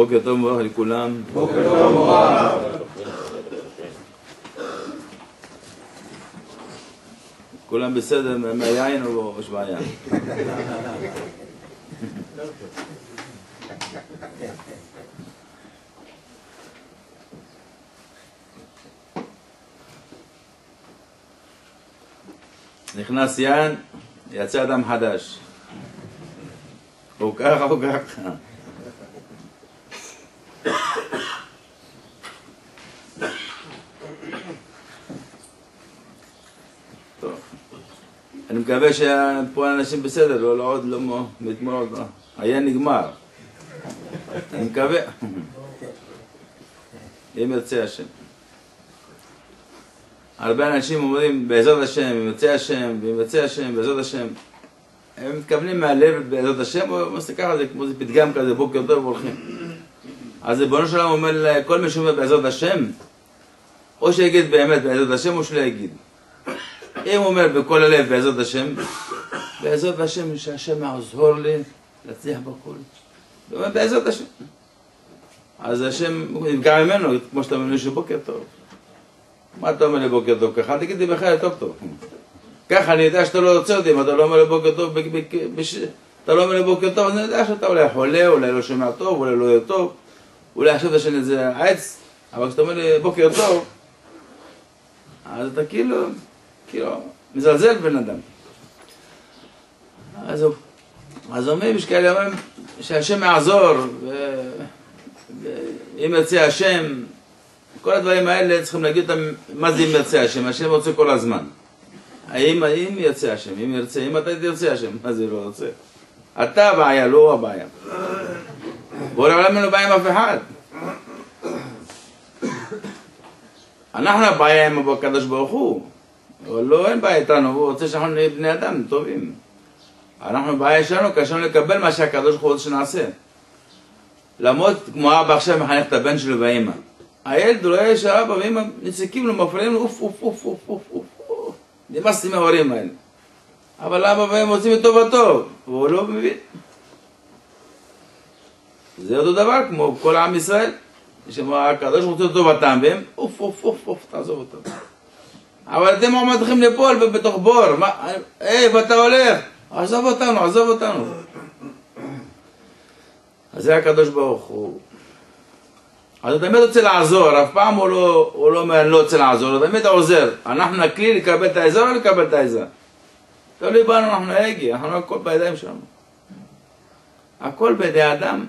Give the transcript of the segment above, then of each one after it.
בוקר טוב ומברך לכולם. בוקר טוב ומברך. כולם בסדר מהיין או יש בעיה? נכנס יין, יצא אדם חדש. או ככה או ככה. טוב. אני מקווה שפה אנשים בסדר, לא עוד, לא מאתמול עוד, היה נגמר. אני מקווה. אם ירצה השם. הרבה אנשים אומרים בעזרת השם, אם ירצה השם, ואם ירצה השם, בעזרת השם. הם מתכוונים מהלב בעזרת השם, או מה זה ככה, זה כמו זה פתגם כזה, בוקר טוב והולכים. אז ריבונו של עולם אומר לכל מי שאומר בעזרת השם, או שיגיד באמת בעזרת השם, או שלא יגיד. אם הוא אומר בכל הלב בעזרת השם, בעזרת השם שהשם יעזור לי להצליח בכל. הוא אומר בעזרת השם. אז השם נפגע ממנו, כמו שאתה אומר שבוקר טוב. מה אתה אומר לי בוקר טוב ככה? תגיד לי בכלל טוב טוב. ככה אני יודע שאתה לא רוצה אותי, אם אתה לא אומר לי בוקר טוב, אתה לא אומר לי בוקר טוב, אני יודע שאתה אולי חולה, אולי לא שומע טוב, אולי לא יהיה טוב, אולי חשבת שזה עץ, אבל כשאתה אומר לי בוקר טוב, אז אתה כאילו מזלזל בן אדם. אז אומרים, יש כאלה אומרים שהשם יעזור, ואם ירצה השם, כל הדברים האלה צריכים להגיד אותם, מה זה אם ירצה השם? השם רוצה כל הזמן. האם ירצה השם? אם ירצה, אם אתה תרצה השם, מה זה לא רוצה? אתה הבעיה, לא הבעיה. בורא עולם אין לו בעיה עם אף אחד. אנחנו הבעיה עם הקדוש ברוך הוא. אבל לא, אין בעיה איתנו, הוא רוצה שאנחנו נהיה בני אדם טובים. אנחנו בעיה שלנו, קשה לנו לקבל מה שהקדוש ברוך הוא רוצה שנעשה. למרות כמו אבא עכשיו מחנך את הבן שלו ואמא. הילד רואה שאבא ואמא נצקים לו, מפריעים לו, אוף אוף אוף אוף אוף אוף. נמאס לי מההורים האלה. אבל אבא ואמא רוצים את טובתו, והוא לא מבין. זה אותו דבר כמו כל עם ישראל. שהקדוש רוצה את טובתם, והם אוף אוף אוף אוף, תעזוב אותם. אבל אתם עומדים ליפול בתוך בור, ואתה הולך, עזוב אותנו, עזוב אותנו. אז זה הקדוש ברוך הוא. אז הוא תמיד רוצה לעזור, אף פעם הוא לא אומר לא רוצה לעזור, הוא תמיד עוזר. אנחנו נקליל לקבל את העזר או לקבל את העזר? תלוי בנו, אנחנו נהגי, אנחנו הכל בידיים שלנו. הכל בידי האדם.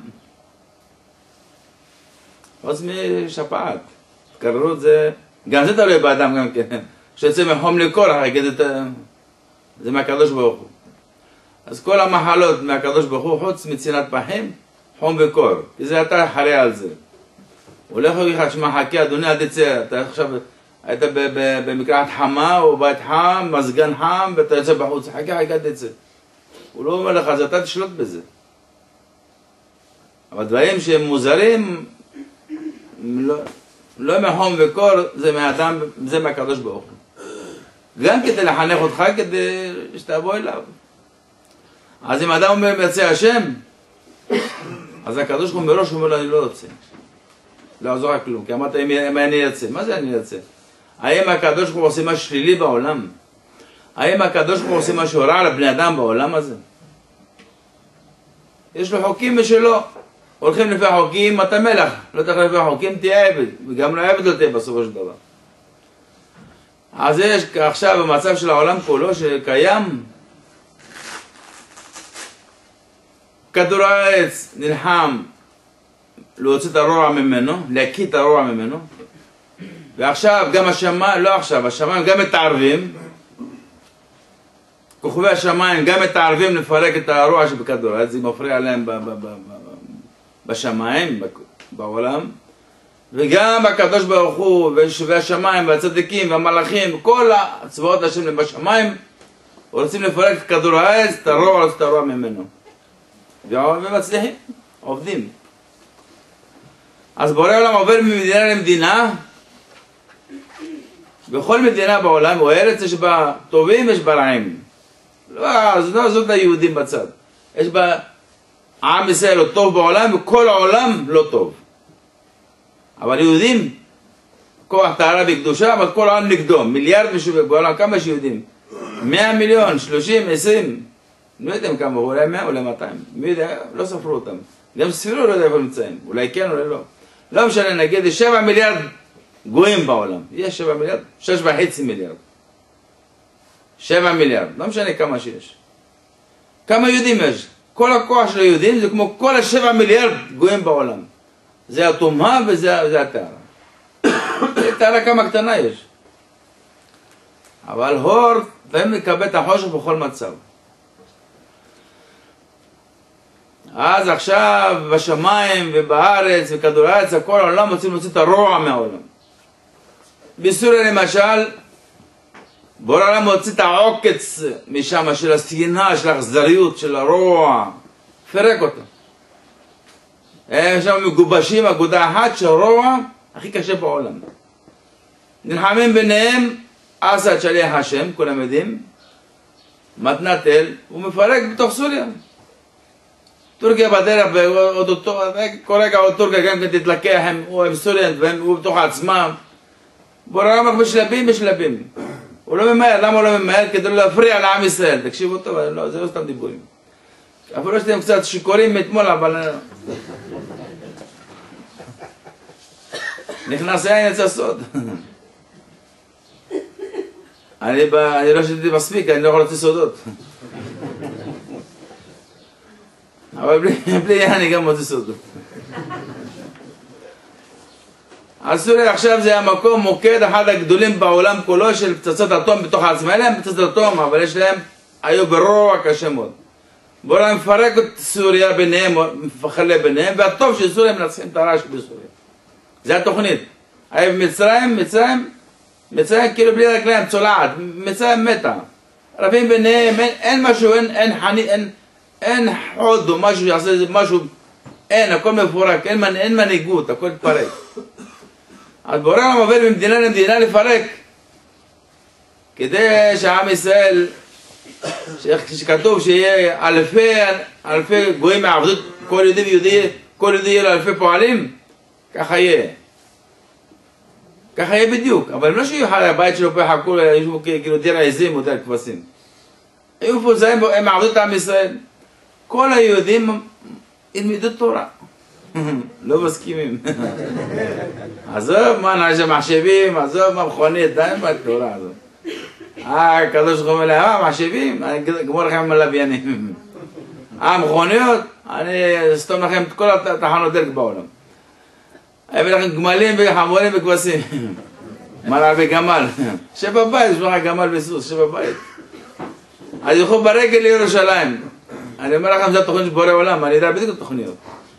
חוץ משפעת. קררות זה, גם זה תלוי באדם גם כן. שיוצא מחום לקור, זה מהקדוש ברוך הוא. אז כל המחלות מהקדוש ברוך הוא, חוץ מצנעת פחים, חום וקור. כי זה אתה חרי על זה. הוא הולך להגיד לך, שמע חכה, אדוני אל תצא, אתה עכשיו היית במקלחת חמה או בית חם, מזגן חם, ואתה יוצא בחוץ, חכה תצא. הוא לא אומר לך, אז אתה תשלוט בזה. אבל דברים שהם מוזרים, לא מחום וקור, זה מהאדם, זה מהקדוש ברוך הוא. גם כדי לחנך אותך, כדי שתבוא אליו. אז אם האדם אומר מרצה השם, אז הקדוש ברוך הוא מראש אומר לו, אני לא רוצה. לא יעזור רק כלום, כי אמרת אם אני ארצה. מה זה אני ארצה? האם הקדוש ברוך הוא עושה משהו שלילי בעולם? האם הקדוש ברוך הוא עושה משהו רע לבני אדם בעולם הזה? יש לו חוקים ושלו. הולכים לפי החוקים, אתה מלך. לא תלך לפי החוקים, תהיה עבד. וגם לא עבד לא תהיה בסופו של דבר. אז יש עכשיו במצב של העולם כולו שקיים, כדור הארץ נלחם להוציא את הרוע ממנו, להקיא את הרוע ממנו, ועכשיו גם השמיים, לא עכשיו, השמיים גם מתערבים, כוכבי השמיים גם מתערבים לפרק את הרוע שבכדור הארץ, זה מפריע להם בשמיים, בעולם, וגם הקדוש ברוך הוא והשמיים והצדיקים והמלאכים, כל הצבאות השם בשמיים, רוצים לפרק את כדור הארץ, את הרוע, את הרוע ממנו. ומצליחים, עובדים. אז בורא עולם עובר ממדינה למדינה, בכל מדינה בעולם או ארץ יש בה טובים ויש בה רעים. לא, זאת היהודים בצד. יש בה עם ישראל לא טוב בעולם וכל העולם לא טוב. אבל יהודים, כוח טהרה וקדושה, אבל כל העולם נגדו. מיליארד משהו בעולם, כמה יש יהודים? 100 מיליון, 30, 20, לא יודעים כמה, אולי 100, אולי 200. מי יודע? לא ספרו אותם. גם ספירו לא יודע איפה נמצאים. אולי כן, אולי לא. לא משנה, נגיד, 7 מיליארד גויים בעולם. יש 7 מיליארד, 6.5 מיליארד. 7 מיליארד, לא משנה כמה שיש. כמה יהודים יש? כל הכוח של היהודים זה כמו כל ה7 מיליארד גויים בעולם. זה הטומאה וזה הטהרה. טהרה כמה קטנה יש. אבל הור, והם מקבל את החושך בכל מצב. אז עכשיו בשמיים ובארץ וכדור הארץ, כל העולם רוצים להוציא את הרוע מהעולם. בסוריה למשל, בורא העולם מוציא את העוקץ משם, של השנאה, של האכזריות, של הרוע, פרק אותו. הם שם מגובשים, אגודה אחת של רוע הכי קשה בעולם. נלחמים ביניהם, אסד שליח השם, כולם יודעים, מתנת אל, הוא מפרק בתוך סוריה. טורקיה בדרך, כל רגע עוד טורקיה גם כן תתלקח עם סוריה, והוא בתוך עצמם. בורא העולם בשלבים. הוא לא ממהר, למה הוא לא ממהר? כדי לא להפריע לעם ישראל. תקשיבו טוב, לא, זה לא סתם דיבורים. אפילו שאתם קצת שיכורים מאתמול, אבל... נכנס יין יצא סוד. אני לא שתיתי מספיק, אני לא יכול להוציא סודות. אבל בלי יין אני גם מוציא סודות. אז סוריה עכשיו זה המקום, מוקד אחד הגדולים בעולם כולו של פצצות אטום בתוך עצמם. אין להם פצצות אטום, אבל יש להם, היו ברוע קשה מאוד. בואו מפרק את סוריה ביניהם, מפחלה ביניהם, והטוב של סוריה מנצחים את הרע בסוריה. זה התוכנית. היה מצרים כאילו בלי רגליים צולעת, מצרים מתה. רבים ביניהם, אין משהו, אין חוד או משהו שיעשה משהו, אין, הכל מפורק, אין מנהיגות, הכל התפרק. אז בורא העולם עובר ממדינה למדינה לפרק, כדי שהעם ישראל, שכתוב שיהיה אלפי גויים מעבדות, כל יהודי יהיה לו אלפי פועלים, ככה יהיה. ככה יהיה בדיוק, אבל לא שיהיו הבית שלו פה חכו, ישבו כאילו דיר עזים או דיר כבשים. היו מפוזרים בו, הם מעבדות עם ישראל. כל היהודים ילמדו תורה. לא מסכימים. עזוב, מה נעשה מחשבים, עזוב, מה מכונית, די מה התורה הזאת. הקדוש ברוך הוא אומר להם, מחשבים, אני אגמור לכם עם הלוויינים. מכוניות, אני אסתום לכם את כל התחנות דלק בעולם. אביא לכם גמלים וחמורים וכבשים. מלאל וגמל. שב בבית, יש לך גמל וסוס, שב בבית. אז ילכו ברגל לירושלים. אני אומר לכם, זה התוכנית של בורא עולם, אני יודע בדיוק את התוכניות.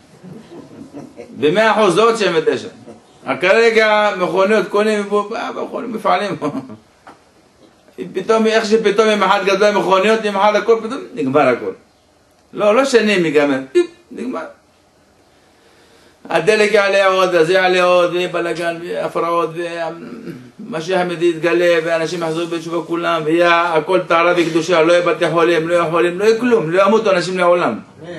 ב100% זה עוד 79. כרגע מכוניות קונים מפעלים. פתאום, איך שפתאום עם אחד גדול מכוניות, עם אחד הכל, פתאום נגמר הכל. לא שנים ייגמר, נגמר. הדלק יעלה עוד, זה יעלה עוד, ויהיה בלגן, והפרעות, ומשיח המדי יתגלה, ואנשים יחזרו בתשובה כולם, ויהיה הכל טהרה וקדושה, לא יהיה בתי חולים, לא יהיה חולים, לא יהיה כלום, לא ימותו אנשים לעולם.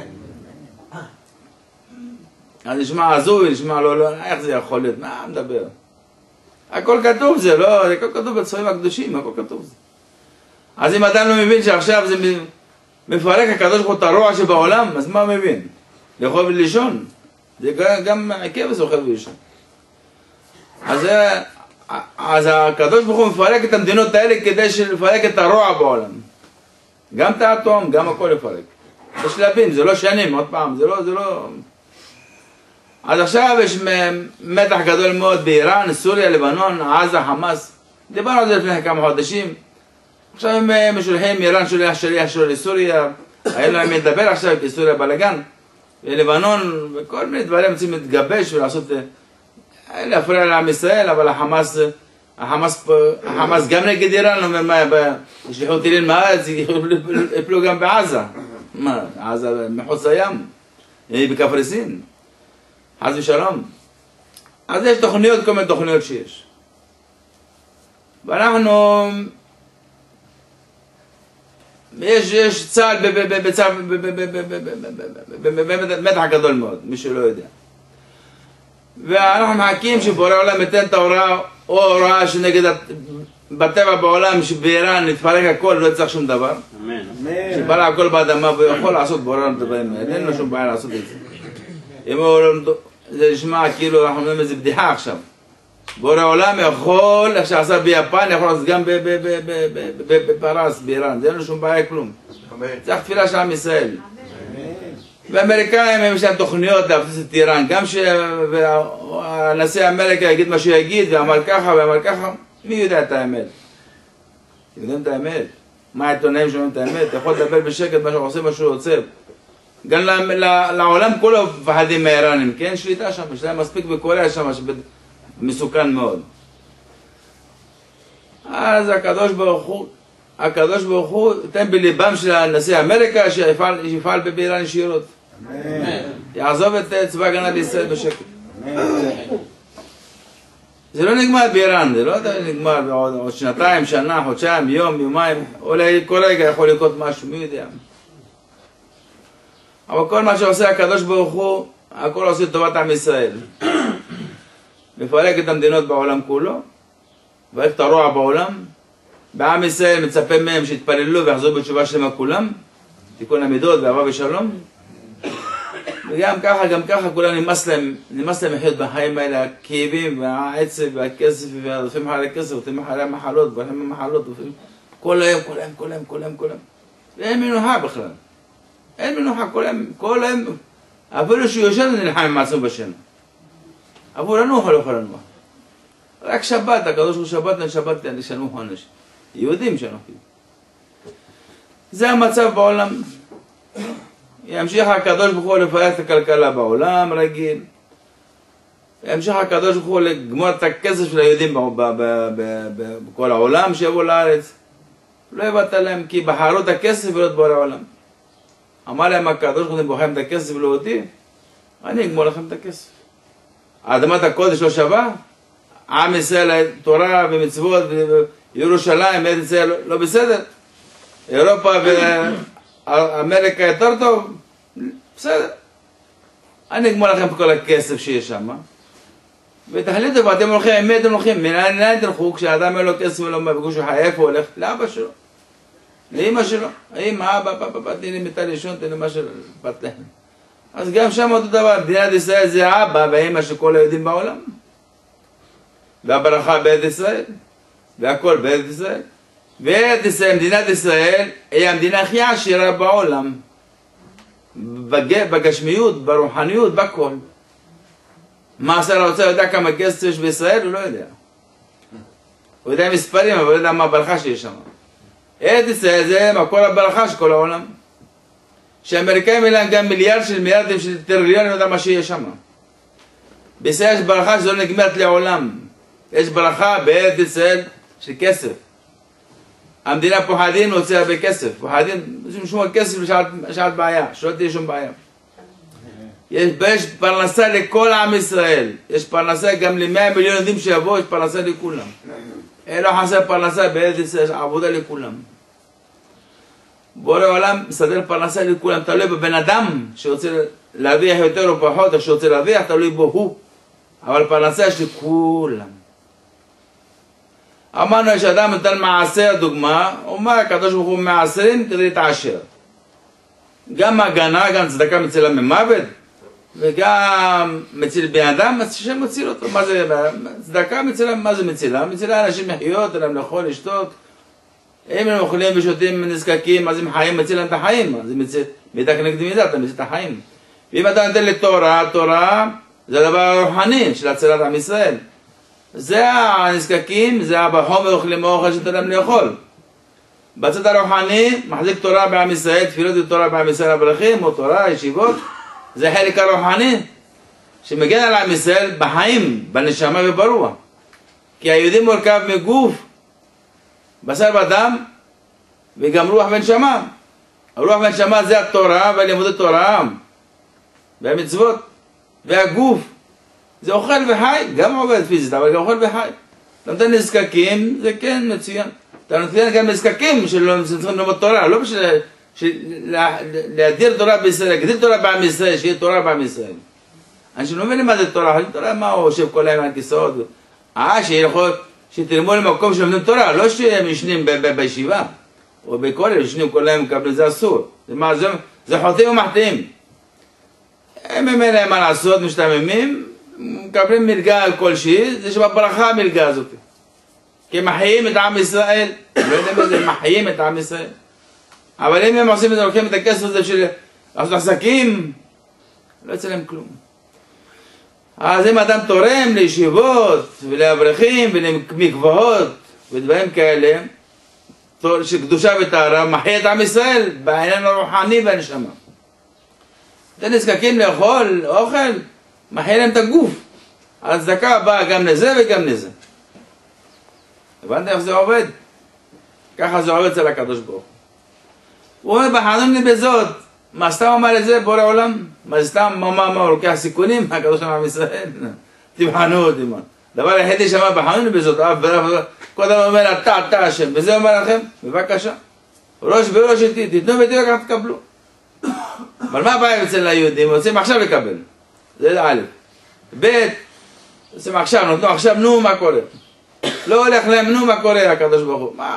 אז נשמע הזוי, נשמע לא, איך זה יכול להיות, מה מדבר? הכל כתוב זה, לא, זה הכל כתוב בספרים הקדושים, הכל כתוב זה. אז אם אדם לא מבין שעכשיו זה מפרק הקדוש ברוך הוא את הרוע שבעולם, אז מה הוא מבין? לאכול ולישון? זה גם הכבש אוכל ולישון. אז הקדוש ברוך הוא מפרק את המדינות האלה כדי לפרק את הרוע בעולם. גם את האטום, גם הכל לפרק. זה שלבים, זה לא שנים, עוד פעם, זה לא... אז עכשיו יש מתח גדול מאוד באיראן, סוריה, לבנון, עזה, חמאס. דיברנו על זה לפני כמה חודשים. עכשיו הם משולחים, איראן שליח שלו לסוריה. היה להם לדבר עכשיו כי סוריה בלגן. ולבנון, וכל מיני דברים רוצים להתגבש ולעשות... להפריע לעם ישראל, אבל החמאס גם נגד איראן, אומר מה, ישלחו טילים מהארץ, יפלו גם בעזה. מה, עזה מחוץ לים, בקפריסין. חס ושלום. אז יש תוכניות, כל מיני תוכניות שיש. ואנחנו יש צה"ל במתח גדול מאוד, מי שלא יודע. ואנחנו מחכים שבורא עולם ייתן את ההוראה, או הוראה שנגד בטבע בעולם, שבאיראן נתפרק הכל, לא יצטרך שום דבר. אמן. שבלע הכל באדמה ויכול לעשות בורא עולם את הדברים האלה, אין לו שום בעיה לעשות את זה. אם זה נשמע כאילו אנחנו אומרים איזה בדיחה עכשיו. בורא עולם יכול, איך שעשה ביפן, יכול לעשות גם בפרס, באיראן, זה אין לו שום בעיה כלום. צריך תפילה של עם ישראל. והאמריקאים יש להם תוכניות להפציץ את איראן, גם שהנשיא אמריקה יגיד מה שיגיד, ואמר ככה ואמר ככה, מי יודע את האמת? יודעים את האמת? מה העיתונאים שאומרים את האמת? אתה יכול לדבר בשקט מה שהוא עושה, מה שהוא רוצה. גם לעולם כולו מפחדים מהאיראנים, כי אין שליטה שם, יש להם מספיק בקוריאה שם, מסוכן מאוד. אז הקדוש ברוך הוא ייתן בליבם של הנשיא אמריקה שיפעל באיראן ישירות. יעזוב את צבא הגנה לישראל בשקט. זה לא נגמר באיראן, זה לא נגמר בעוד שנתיים, שנה, חודשיים, יום, יומיים, אולי כל רגע יכול לקרות משהו, מי יודע. אבל כל מה שעושה הקדוש ברוך הוא, הכל עושה לטובת עם ישראל. מפרק את המדינות בעולם כולו, ואיך את הרוע בעולם. בעם ישראל מצפה מהם שיתפללו ויחזרו בתשובה שלמה כולם, תיקון המידות ואהבה ושלום. וגם ככה כולם נמאס להם לחיות בחיים האלה, הכאבים והעצב והכסף והרודפים אחרי הכסף, רודפים אחרי המחלות, והולכים במחלות, כל היום. ואין מנוחה בכלל. אין מנוחה, כל היום, אפילו שהוא יושב ונלחם עם עצמו בשינה. אפילו לנוח או לא יכול לנוח. רק שבת, הקדוש הוא שבת, שבת שנוחו אנשים. יהודים שנוחים. זה המצב בעולם. ימשיך הקדוש ברוך הוא לפרק את הכלכלה בעולם רגיל. ימשיך הקדוש ברוך הוא לגמור את הכסף של היהודים בכל העולם שיבואו לארץ. לא יבטל להם כי בחרו את הכסף ולא את בורא העולם. אמר להם הקדוש ברוך הוא, אתם בוחרים את הכסף ולא אותי, אני אגמור לכם את הכסף. אדמת הקודש לא שווה? עם ישראל, תורה ומצוות וירושלים, ארץ ישראל לא בסדר? אירופה ואמריקה יותר טוב? בסדר. אני אגמור לכם את כל הכסף שיש שם. ותחליטו, ואתם הולכים, עם מי אתם הולכים? מנהל תלכו כשאדם אין לו כסף ולא מבקוש הוא חייף, הוא הולך לאבא שלו. לאמא שלו. אמא, אבא, תני לי מיטה לישון, תני לי מה שבאת להם. אז גם שם אותו דבר, מדינת ישראל זה האבא והאמא של כל היהודים בעולם. והברכה בארץ ישראל, והכל בארץ ישראל. וארץ ישראל, מדינת ישראל, היא המדינה הכי עשירה בעולם. בגשמיות, ברוחניות, בכל. מה שר האוצר יודע כמה כסף יש בישראל? הוא לא יודע. הוא יודע מספרים, אבל הוא יודע מה הברכה שיש שם. ארץ ישראל זה מקור הברכה של כל העולם. שהאמריקאים אלה גם מיליארדים של טריליונים, לא יודע מה שיש שם. בישראל יש ברכה שלא נגמרת לעולם. יש ברכה בארץ ישראל של כסף. המדינה פוחדים להוציא הרבה כסף. פוחדים, שום כסף לשעת בעיה, שלא תהיה שום בעיה. יש פרנסה לכל עם ישראל. יש פרנסה גם ל100 מיליון יהודים שיבואו, יש פרנסה לכולם. אין לא חסר פרנסה בארץ ישראל, יש עבודה לכולם. בורא עולם מסדר פרנסה לכולם, תלוי בבן אדם שרוצה להרוויח יותר או פחות, איך שרוצה להרוויח, תלוי בו הוא. אבל פרנסה יש לכולם. אמרנו שאדם נותן מעשר דוגמה, הוא אומר הקדוש ברוך הוא מעשרים כדי להתעשר. גם הגנה, גם צדקה מצילה ממוות, וגם מציל בן אדם, השם מציל אותו. מה זה צדקה מצילה? מה זה מצילה? מצילה אנשים לחיות, להם לאכול, לשתות. אם הם אוכלים ושותים נזקקים, אז הם חיים, מציל להם את החיים. אז זה מידה כנגד מידה, אתה מציל את החיים. ואם אתה נותן לתורה, תורה זה הדבר הרוחני של הצלת עם ישראל. זה הנזקקים, זה בחומר אוכלים אוכל שאתה להם לאכול. בצד הרוחני, מחזיק תורה בעם ישראל, תפילות ותורה בעם ישראל הברכים, או תורה, ישיבות. זה חלק הרוחני שמגן על עם ישראל בחיים, בנשמה וברוח. כי היהודים מורכב מגוף, בשר ודם, וגם רוח ונשמה. הרוח ונשמה זה התורה והלימוד תורה, והמצוות, והגוף. זה אוכל וחי, גם עובד פיזית, אבל גם אוכל וחי. נותן נזקקים, זה כן מצוין. אתה נותן גם נזקקים שצריכים ללמוד תורה, לא בשביל להדיר תורה בישראל, להגדיל תורה בעם ישראל, שיהיה תורה בעם ישראל. אנשים לא מבינים מה זה תורה, תורה מה הוא יושב כל היום על כיסאות, שתלמוד למקום שלומדים תורה, לא שהם ישנים בישיבה, או בכולל, ישנים כל היום מקבלים, זה אסור. זה חוטאים ומחטיאים. הם אין להם מה לעשות, משתממים, מקבלים מלגה כלשהי, זה שבברכה המלגה הזאת. כי הם מחיים את עם ישראל, לא יודעים מה זה, מחיים את עם ישראל. אבל אם הם עושים את זה, לוקחים את הכסף הזה בשביל לעשות עסקים, לא יצא להם כלום. אז אם אדם תורם לישיבות ולאברכים ולמקוואות ודברים כאלה, שקדושה וטהרה, מחיה את עם ישראל בעניין הרוחני והנשמה. אתם נזקקים לאכול, אוכל, מחיה להם את הגוף. הצדקה באה גם לזה וגם לזה. הבנתם איך זה עובד? ככה זה עובד אצל הקדוש ברוך הוא. הוא אומר בחנון לי בזאת, מה סתם אמר את זה בורא עולם? מה סתם, מה הוא לוקח סיכונים? הקדוש ברוך הוא ישראל? תבחנו אותי מה. דבר היחידי שאמר בחנון לי בזאת, כל דבר אומר אתה השם, וזה אומר לכם, בבקשה. ראש בראש איתי, תיתנו ואיתי לקחת תקבלו. אבל מה הבעיה אצל היהודים? רוצים עכשיו לקבל. זה א', ב', רוצים עכשיו, נותנו עכשיו, נו מה קורה? לא הולך להם, נו מה קורה הקדוש ברוך הוא? מה?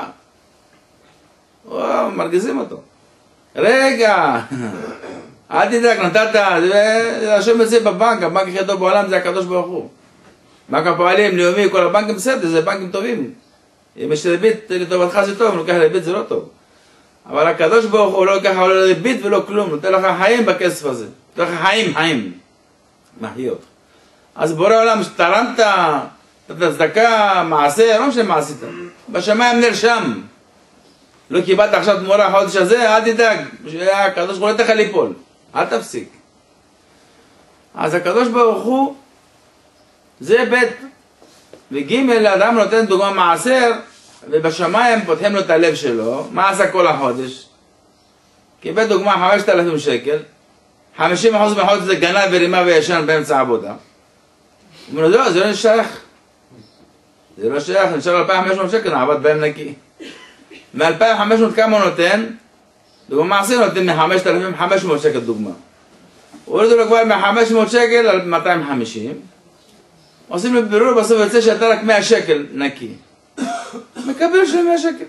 מרגיזים אותו. רגע, אל תדאג, נתת, השם יוצא בבנק, הבנק הכי טוב בעולם זה הקדוש ברוך הוא. בנק הפועלים, לאומי, כל הבנקים בסדר, זה בנקים טובים. אם יש ריבית לטובתך זה טוב, אם לוקח ריבית זה לא טוב. אבל הקדוש ברוך הוא לא לוקח לא ריבית ולא כלום, נותן לך חיים בכסף הזה. נותן לך חיים. מחיה אותך. אז בורא עולם, שתרמת, נתת צדקה, מעשה, לא משנה מה עשית. בשמיים נרשם. לא קיבלת עכשיו תמורה החודש הזה, אל תדאג. הקדוש ברוך הוא לא תוכל ליפול. אל תפסיק. אז הקדוש ברוך הוא, זה בית. וגימל, האדם נותן דוגמה מעשר, ובשמיים פותחים לו את הלב שלו. מה עשה כל החודש? קיבל דוגמה 5,000 שקל, 50% מהחודש זה גנב ורימה וישן באמצע העבודה. הוא אומר, לא, זה לא שייך. זה לא שייך, נשאר 2,500 שקל, עבד בהם נקי. מ-2,500 כמה הוא נותן? דוגמה מעשר נותן מ-5,500 שקל דוגמה. הורידו לו כבר מ-500 שקל על 250. עושים לו בירור, בסוף יוצא שאתה רק 100 שקל נקי. מקבל של 100 שקל.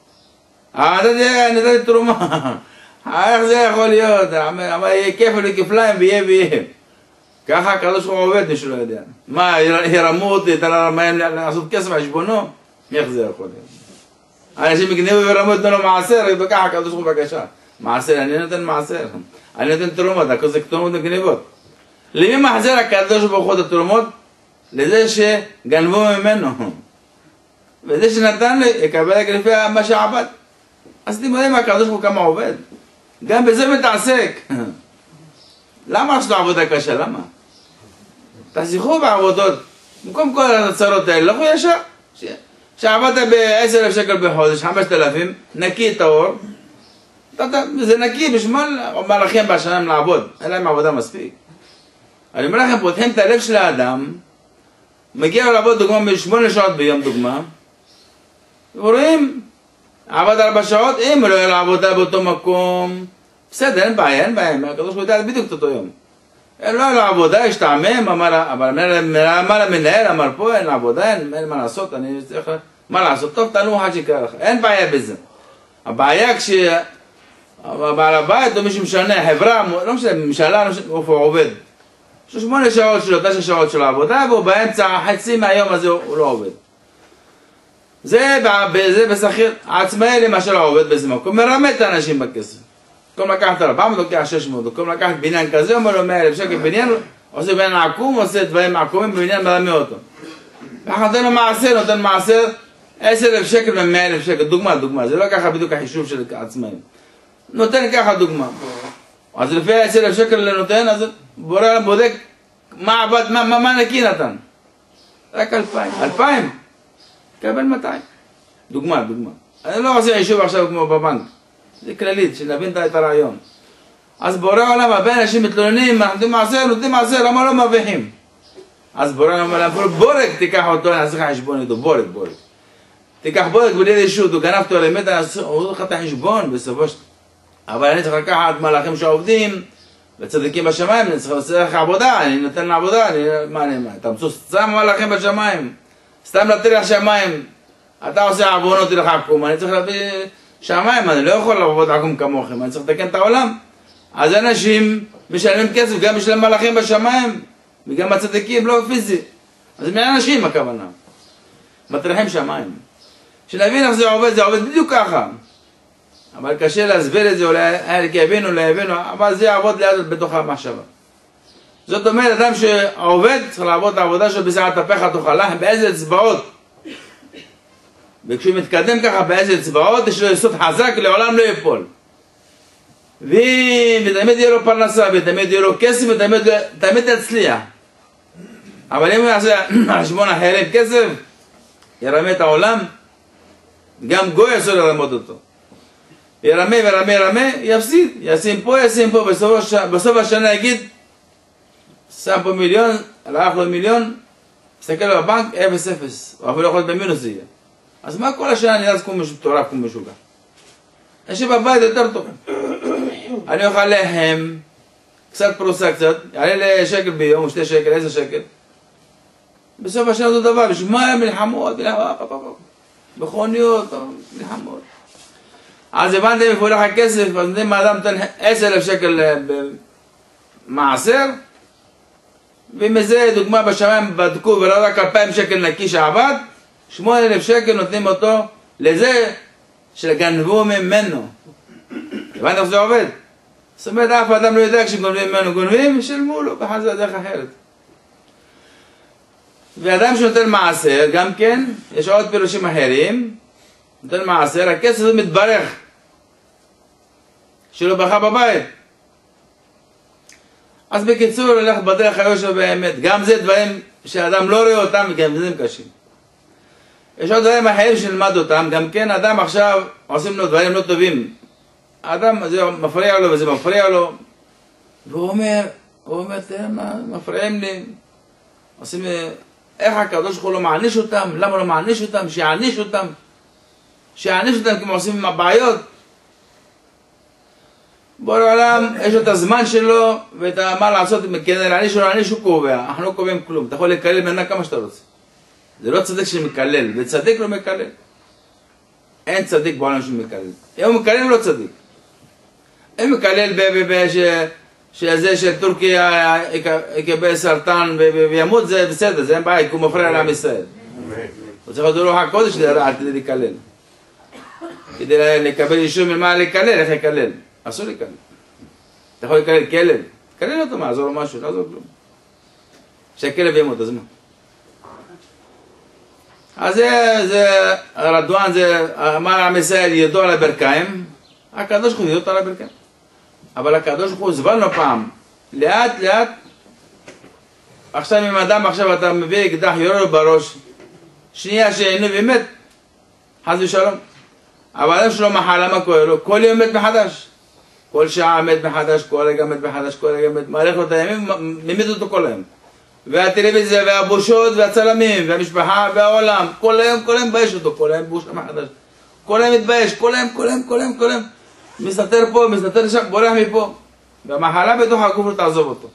נתתי תרומה. איך זה יכול להיות? אבל יהיה כפל וכפליים ויהיה. ככה הקדוש ברוך הוא עובד, מי שלא יודע. מה, ירמו אותי, לעשות כסף על חשבונו? איך זה יכול להיות? אנשים יגנבו וירמו אותנו לו מעשר, וככה הקדוש ברוך הוא בבקשה. מעשר, אני נותן מעשר. אני נותן תרומות, זה תרומות וגנבות. למי מחזיר הקדוש ברוך הוא את התרומות? לזה שגנבו ממנו. וזה שנתן לי, יקבל לפי מה שעבד. אז אתם יודעים מה הקדוש ברוך הוא כמה עובד. גם בזה מתעסק. למה לעשות עבודה קשה? למה? תעסיקו בעבודות. במקום כל הצרות האלה, לכו ישר. שעבדת ב-10,000 שקל בחודש, 5,000, נקי את האור. זה נקי בשביל מלאכים בשנה לעבוד. אין להם עבודה מספיק. אני אומר לכם, פותחים את הלב של האדם, מגיע לו לעבוד דוגמה ב8 שעות ביום דוגמה, ורואים, עבד 4 שעות, אם לא היה לעבודה באותו מקום, בסדר, אין בעיה, הקדוש ברוך הוא יודע בדיוק את אותו יום. לא היה לעבודה, השתעמם, אבל אמר המנהל, אמר פה, אין לעבודה, אין מה לעשות, אני צריך, מה לעשות, טוב, תענו אחד שיקרא לך, אין בעיה בזה. הבעיה כשבעל הבית או מישהו משנה, חברה, לא משנה, ממשלה, איפה הוא עובד. 8 שעות שלו, 9 שעות של העבודה, והוא באמצע חצי מהיום הזה הוא לא עובד. זה בשכיר, העצמאי למשל עובד באיזה מקום, מרמה את האנשים בכסף. במקום לקחת 400, לוקח 600, במקום לקחת בניין כזה, אומר לו 100,000 שקל בניין, עושה בניין עקום, עושה דברים עקומים בבניין, מרמה אותו. ואחר נותן לו מעשר, 10,000 שקל ו100,000 שקל, דוגמה, זה לא ככה בדיוק החישוב של העצמאים. נותן ככה דוגמה. אז לפי 10,000 שקל נותן, אז בורא בודק מה עבד, מה נקי נתן. רק 2,000. 2,000? קבל 200. דוגמה. אני לא עושה חישוב עכשיו כמו בבנק. זה כללית, שנבין את הרעיון. אז בורא עולם, הרבה אנשים מתלוננים, נותנים מעשר, למה לא מרוויחים? אז בורא עולם אומר להם, בורג תיקח אותו, אני אעשה לך חשבון איתו, בורג. תיקח בודק בלי רשות, הוא גנב אותו לאמת, הוא עושה לך את החשבון בסופו של... אבל אני צריך לקחת מלאכים שעובדים, וצדיקים בשמיים, אני צריך לעשות לך עבודה, אני נותן לעבודה, מה אני אומר? אתה מצוא סתם מלאכים בשמיים, סתם לטריח שמיים, אתה עושה עוונות לך עקום, אני צריך להביא שמיים, אני לא יכול לעבוד עקום כמוכם, אני צריך לתקן את העולם. אז אנשים משלמים כסף, גם משלם מלאכים בשמיים, וגם הצדיקים, לא פיזי. אז מי אנשים הכוונה? מטריחים שמיים. שנבין איך זה עובד בדיוק ככה. אבל קשה להסביר את זה, אולי יבינו, לא יבינו, אבל זה יעבוד ליד בתוך המחשבה. זאת אומרת, אדם שעובד, צריך לעבוד את העבודה שלו בסערת אפיך תאכל לחם, באיזה אצבעות. וכשהוא מתקדם ככה באיזה אצבעות, יש לו יסוד חזק, לעולם לא ייפול. ותמיד יהיה לו פרנסה, ותמיד יהיה לו כסף, ותמיד יצליח. אבל אם הוא יעשה על חשבון אחרים כסף, ירמה את העולם, גם גוי אסור לרמות אותו. ירמה ורמה, יפסיד, ישים פה, בסוף השנה יגיד, שם פה מיליון, הלך לו מיליון, מסתכל בבנק, 0-0, או אפילו יכול להיות במינוס יהיה. אז מה כל השנה נראה כמו מטורף, כמו משוגע? יש בבית יותר טוב. אני אוכל לחם, קצת פרוסה קצת, יעלה לי שקל ביום, או 2 שקל, 10 שקל. בסוף השנה אותו דבר, בשביל מה היה מלחמות, מכוניות, מלחמות. אז הבנתם איפה הולך הכסף, אז נותנים האדם נותן 10,000 שקל במעשר, ומזה דוגמה בשמיים בדקו ולא רק 2,000 שקל נקי שעבד, 8,000 שקל נותנים אותו לזה שגנבו ממנו. הבנתם איך זה עובד? זאת אומרת, אף אדם לא יודע כשגונבים ממנו גונבים, ישלמו לו בחזרה דרך אחרת. ואדם שנותן מעשר, גם כן, יש עוד פירושים אחרים, נותן מעשר, הכסף הזה מתברך, שלא ברכה בבית. אז בקיצור, הולך בדרך היושר באמת. גם זה דברים שהאדם לא רואה אותם, וגם זה קשים. יש עוד דברים אחרים שנלמד אותם, גם כן אדם עכשיו עושים לו דברים לא טובים. האדם, זה מפריע לו וזה מפריע לו, והוא אומר, תראה מה, מפריעים לי. עושים, איך הקדוש ברוך הוא לא מעניש אותם? למה לא מעניש אותם? שיעניש אותם. שיעניש אותם כמו עושים עם הבעיות. בורא עולם, יש לו את הזמן שלו, ואת מה לעשות, כדי להעניש או להעניש הוא קובע. אנחנו לא קובעים כלום. אתה יכול לקלל ממנה כמה שאתה רוצה. זה לא צדיק שמקלל, וצדיק לא מקלל. אין צדיק בעולם שמקלל. אם הוא מקלל, הוא לא צדיק. אם הוא מקלל שזה של טורקיה יקבל סרטן וימות, זה בסדר, זה אין בעיה, כי הוא מפריע לעם ישראל. הוא צריך להיות רוח הקודש כדי לקלל. כדי לקבל אישור ממה לקלל, איך לקלל? אסור לקלל. אתה יכול לקלל כלב, תקלל אותו, מה, עזור לו משהו, לא עזור כלום. שהכלב ימות, אז מה? אז זה, רדואן זה, אמר עם ישראל, ידו על הברכיים, הקדוש ברוך הוא ידו על הברכיים. אבל הקדוש ברוך הוא הסברנו פעם, לאט לאט, עכשיו אם אדם עכשיו אתה מביא אקדח יורה לו בראש, שנייה שאינו ומת, חס ושלום. אבל אדם שלו מחלה, מה קורה לו? כל יום מת מחדש. כל שעה מת מחדש, כל רגע מת מחדש, כל רגע מת, מערך לו את הימים, ממית אותו כל היום. והטלוויזיה והבושות והצלמים והמשפחה והעולם, כל היום מבייש אותו, כל היום בושה מחדש. כל היום מתבייש, כל היום. מסתתר פה, מסתתר שם, בורח מפה. והמחלה בתוך הגוף לא תעזוב אותו.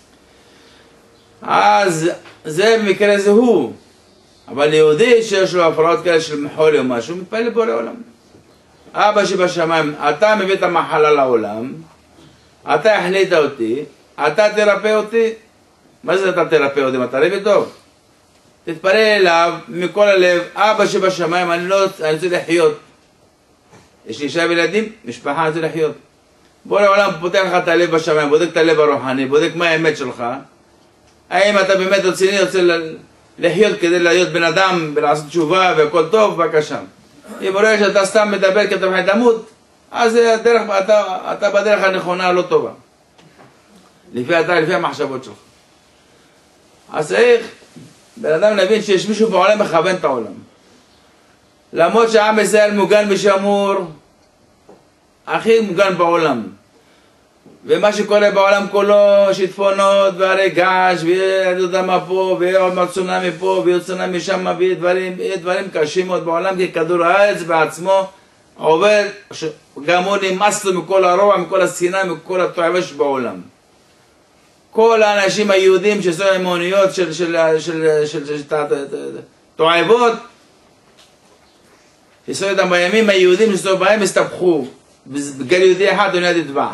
אז זה במקרה זה הוא. אבל יהודי שיש לו הפרעות כאלה של מחול או משהו, מתפעל לבורא עולם. אבא שבשמיים, אתה מביא את המחלה לעולם, אתה החלית אותי, אתה תרפא אותי. מה זה אתה תרפא אותי? אתה רבי טוב. תתפלל אליו מכל הלב, אבא שבשמיים, אני רוצה לחיות. יש לי אישה וילדים, משפחה, אני רוצה לחיות. בורא עולם פותח לך את הלב בשמיים, בודק את הלב הרוחני, בודק מה האמת שלך. האם אתה באמת רציני, רוצה לחיות כדי להיות בן אדם, ולעשות תשובה והכל טוב, בבקשה. אם רואה שאתה סתם מדבר כי אתה מפחד למות, אז אתה בדרך הנכונה לא טובה. לפי המחשבות שלך. אז צריך, בן אדם להבין שיש מישהו בעולם מכוון את העולם. למרות שעם ישראל מוגן ושמור, הכי מוגן בעולם. ומה שקורה בעולם כולו, שיטפונות והרי געש, ויהיה אדמה פה, ויהיה עוד צונאמי פה, ויהיה צונאמי שם, ויהיה דברים קשים מאוד בעולם, כי כדור הארץ בעצמו עובד, גם הוא נמאס לו מכל הרוע, מכל השנאה, מכל התועבה שבעולם. כל האנשים היהודים שסועו עם אוניות של תועבות, שסועו איתם בימים היהודים שסועו בהם הסתבכו. בגלל יהודי אחד אונייה תטבע.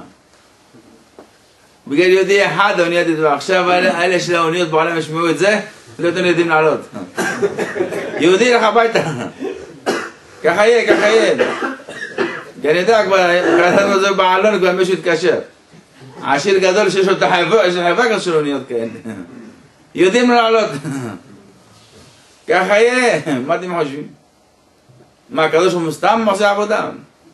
בגלל יהודי אחד אונייה תטבע. עכשיו האלה של האוניות בעולם ישמעו את זה, לא יודעים לעלות. יהודי ילך הביתה. ככה יהיה, ככה יהיה. כי אני יודע כבר, קראתנו את זה בעלון, כבר מישהו יתקשר. עשיר גדול שיש לו את החברה כזו של אוניות כאלה. יודעים לעלות. ככה יהיה. מה אתם חושבים? מה, הקדוש הוא סתם עושה עבודה?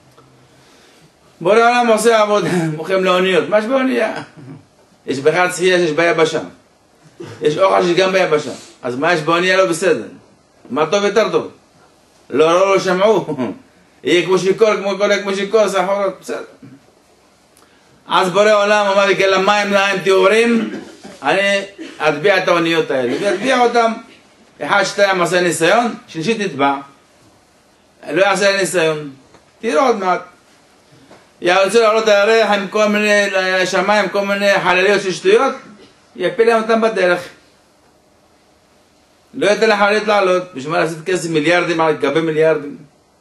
בורא עולם עושה עבודה, מוכרים לאוניות. מה יש באונייה? יש בכלל צחייה שיש ביבשה. יש אוכל שיש גם ביבשה. אז מה יש באונייה לא בסדר? מה טוב יותר טוב? לא שמעו. יהיה כמו שיקור, כמו שיקור, סחורות, בסדר. אז בורא עולם אמר לי, כן, למים להם תיאורים, אני אטביע את האוניות האלה. ואטביע אותם, 1, 2 עשה ניסיון, שלישית תטבע. לא יעשה ניסיון. תראו עוד מעט. ירצו לעלות הירח עם כל מיני שמיים, עם כל מיני חלליות של שטויות, יפיל להם אותם בדרך. לא ייתן לחלליות לעלות, בשביל מה לעשות כסף מיליארדים על גבי מיליארדים.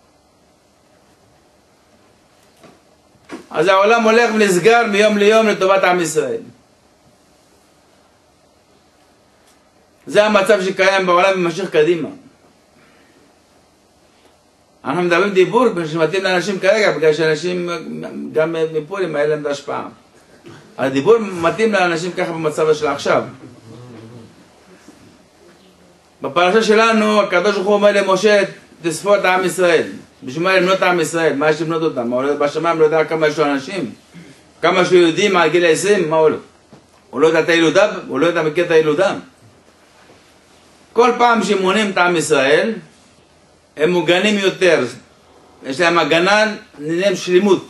אז העולם הולך ונסגר מיום ליום לטובת עם ישראל. זה המצב שקיים בעולם וממשיך קדימה. אנחנו מדברים דיבור שמתאים לאנשים כרגע, בגלל שאנשים גם מפורים האלה להם את ההשפעה. הדיבור מתאים לאנשים ככה במצב של עכשיו. בפרשה שלנו, הקדוש ברוך הוא אומר למשה, תספור את העם ישראל. בשביל מה לבנות את העם ישראל? מה יש לבנות אותם? בשמיים לא יודע כמה יש לו אנשים? כמה שהוא יודעים על גיל 20? מה הוא לא? הוא לא יודע את הילודה? הוא לא יודע מכיר את הילודה? כל פעם שמונים את עם ישראל, הם מוגנים יותר. יש להם הגנה, נהיים שלימות.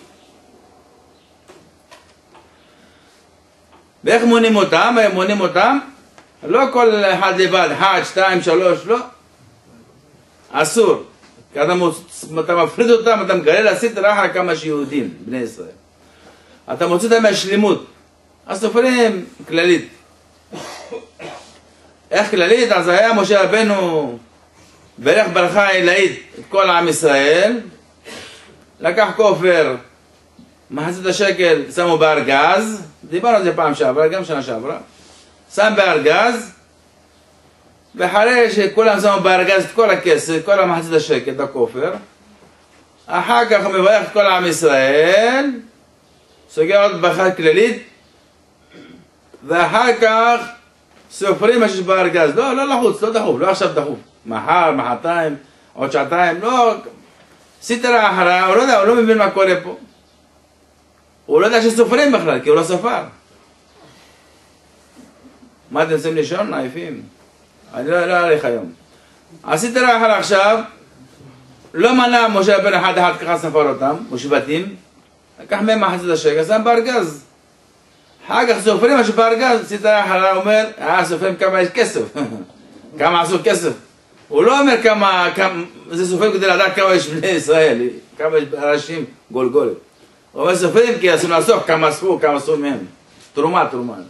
ואיך מונים אותם? הם מונים אותם? לא כל אחד לבד, 1, 2, 3, לא. אסור. כי אתה מפריד אותם, אתה מגלה להסית רק כמה שיהודים, בני ישראל. אתה מוציא אותם מהשלימות. אז סופרים כללית. איך כללית? אז היה משה רבנו ברך ברכה עילאית את כל עם ישראל, לקח כופר, מחצית השקל שמו בארגז, דיברנו על זה פעם שעברה, גם שנה שעברה, שם בארגז, ואחרי שכולם שמו בארגז את כל הכסף, כל המחצית השקל, את הכופר, אחר כך הוא מברך את כל עם ישראל, סוגר עוד ברכה כללית, ואחר כך סופרים מה שיש בארגז, לא לחוץ, לא דחוף, לא עכשיו דחוף, מחר, מחרתיים, עוד שעתיים, לא, סיטרה אחרה, הוא לא יודע, הוא לא מבין מה קורה פה. הוא לא יודע שסופרים בכלל, כי הוא לא סופר. מה אתם עושים לישון? עייפים. אני לא הולך היום. הסיטרה אחרה עכשיו, לא מנע משה רבנו אחד ככה ספר אותם, מושבתים, לקח מהם מחצית השקל, שם בארגז. אחר כך סופרים מה שבארגז, סיטרה אחרה אומר, סופרים כמה יש כסף, כמה עשו כסף. הוא לא אומר כמה, זה סופרים כדי לדעת כמה יש בני ישראל, כמה יש אנשים גולגולת. הוא אומר סופרים כי עשו לעסוק, כמה עשו מהם. תרומה.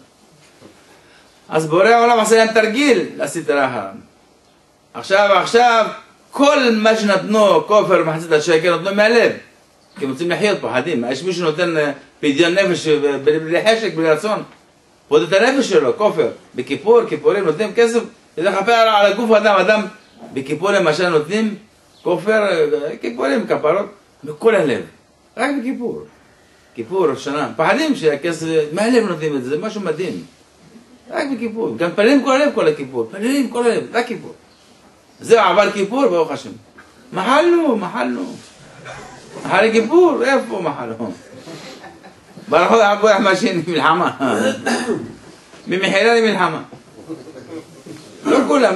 אז בורא העולם עשה להם תרגיל לסטרה אחר. עכשיו, כל מה שנתנו כופר ומחצית השקל נתנו מהלב. כי הם רוצים לחיות פחדים. יש מישהו נותן פדיון נפש בלי חשק, בלי רצון. פוד את הנפש שלו, כופר. כיפורים נותנים כסף. זה לכפר על הגוף אדם בכיפור למשל נותנים כופר, כיפורים, כפרות, מכל הלב, רק בכיפור, כיפור, שנה, פחדים שהכסף, מהלב נותנים את זה, זה משהו מדהים, רק בכיפור, גם פנים כל הלב כל הכיפור, פנים כל הלב, רק כיפור, זהו עבר כיפור ברוך השם, מחלנו, אחרי כיפור, איפה מחלנו? ברחוב עקו יחמשין מלחמה, ממחילה למלחמה. לא כולם.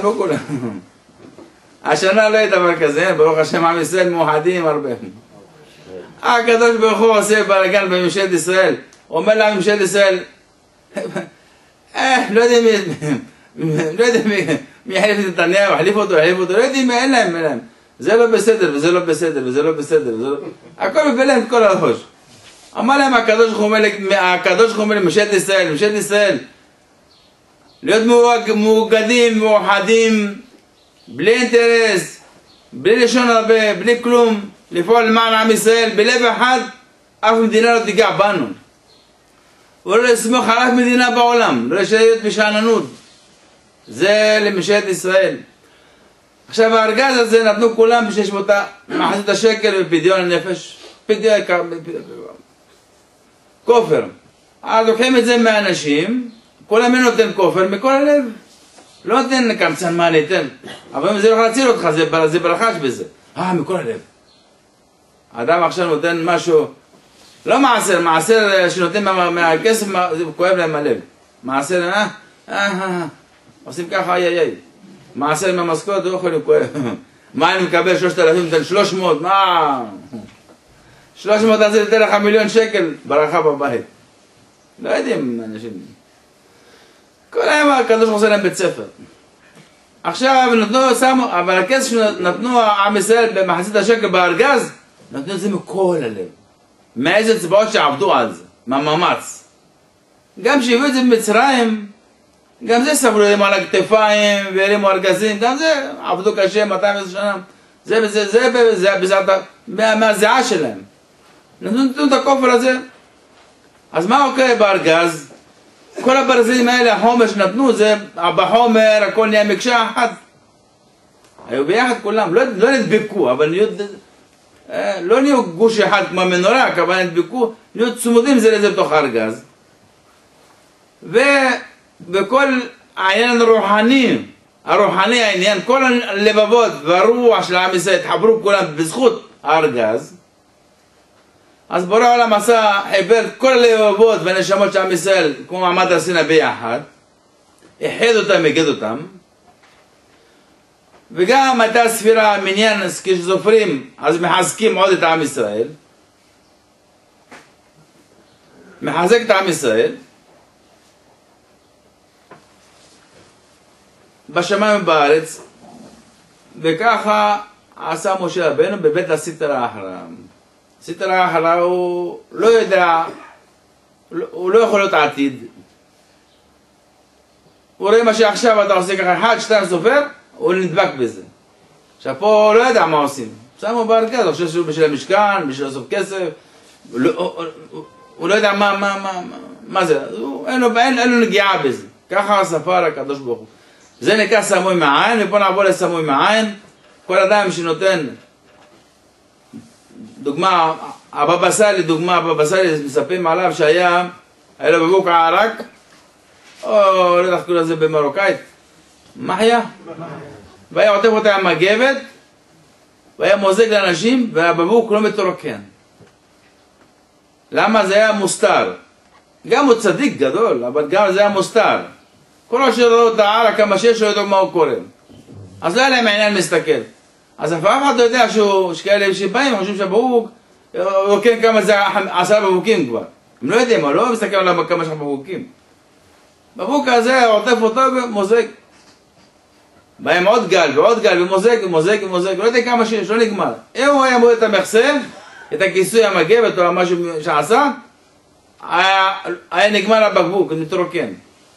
השנה לא יהיה דבר כזה, ברוך השם עם ישראל מאוחדים הרבה. הקדוש ברוך הוא עושה בלגן בממשלת ישראל, אומר לה ממשלת ישראל, לא יודעים מי יחליף את נתניהו, יחליף אותו, לא יודעים, אין להם. זה לא בסדר, וזה לא בסדר, וזה לא בסדר, הכל מביא להם את כל הראש. אמר להם הקדוש ברוך הוא אומר לממשלת ישראל, להיות מאוגדים, מאוחדים, בלי אינטרס, בלי לשון הרבה, בלי כלום, לפעול למען עם ישראל, בלב אחד, אף מדינה לא תיגע בנו. ולא לסמוך על אף מדינה בעולם, לא לשבת בשעננות. זה לממשלת ישראל. עכשיו הארגז הזה נתנו כולם מחצית השקל בפדיון הנפש, כופר. אז לוקחים את זה מהאנשים, כל המין נותן כופר מכל הלב. לא נותן קמצן מה ניתן, אבל זה לא יכול להציל אותך, זה ברכה שבזה. מכל הלב. האדם עכשיו נותן משהו, לא מעשר שנותן מהכסף, זה כואב להם הלב. מעשר, עושים ככה, מעשר מהמשכורת, לא יכולים כואב. מה אני מקבל 3,000, נותן 300, מה? 300 אז זה ייתן לך 1,000,000 שקל, ברכה בבית. לא יודעים אנשים. כל היום הקדוש ברוך הוא עושה להם בית ספר. עכשיו אבל הכסף שנתנו עם ישראל במחצית השקל בארגז, נתנו את זה מכל הלב. מאיזה צבאות שעבדו על זה, מהמאמץ. גם שהביאו את זה במצרים, גם זה סבלו להם על הכתפיים והרימו ארגזים, גם זה עבדו קשה 210 שנה. זה מהזיעה שלהם. נתנו את הכופר הזה. אז מה קורה בארגז? כל הברזלים האלה, החומר שנתנו, זה בחומר, הכל נהיה מקשה אחת. היו ביחד כולם, לא נדבקו, אבל לא נהיו גוש אחד כמו מנורה, אבל נדבקו, נהיו צמודים זה לזה בתוך הארגז. ובכל העניין הרוחני העניין, כל הלבבות והרוח של עם ישראל התחברו כולם בזכות הארגז. אז בורא העולם עשה, חיבר את כל הלבבות והנשמות של עם ישראל, כמו מעמד הר סיני ביחד, איחד אותם, הגד אותם, וגם הייתה ספירה, מניין, כשסופרים, אז מחזקים עוד את עם ישראל, מחזק את עם ישראל, בשמיים ובארץ, וככה עשה משה רבנו בבית הסתר האחרון. סתר האחרון הוא לא יודע, הוא לא יכול להיות עתיד. הוא רואה מה שעכשיו אתה עושה ככה, 1, 2 סופר, הוא נדבק בזה. עכשיו פה הוא לא יודע מה עושים. שמו בארגז, הוא חושב שהוא בשביל המשכן, בשביל לעשות כסף, הוא לא יודע מה זה, אין לו נגיעה בזה. ככה ספר הקדוש ברוך הוא. זה נקרא סמוי מעין, ופה נעבור לסמוי מעין. כל אדם שנותן, דוגמה, הבבא סאלי, מספרים עליו שהיה לו בבוק ערק, או לא יודע איך קוראים לזה במרוקאית, מחיה? והיה עוטף אותה עם מגבת, והיה מוזג לאנשים, והבבוק לא מתרוקן. למה? זה היה מוסתר. גם הוא צדיק גדול, אבל גם זה היה מוסתר. כל עוד שראו את הערק, כמה שיש, לא יודעו מה הוא קורא. אז לא היה להם עניין מסתכל. אז אף אחד לא יודע שכאלה שבאים, חושבים שהבבוק, רוקן כמה זה 10 בבוקים כבר. הם לא יודעים, הם לא מסתכלים עליו כמה שם בבוקים. בבוק הזה עוטף אותו ומוזג. בהם עוד גל ועוד גל ומוזג, לא יודע כמה שיש, לא נגמר. אם הוא היה מוריד את המחסם, את הכיסוי המגבת או משהו שעשה, היה נגמר הבקבוק, מתרוקן.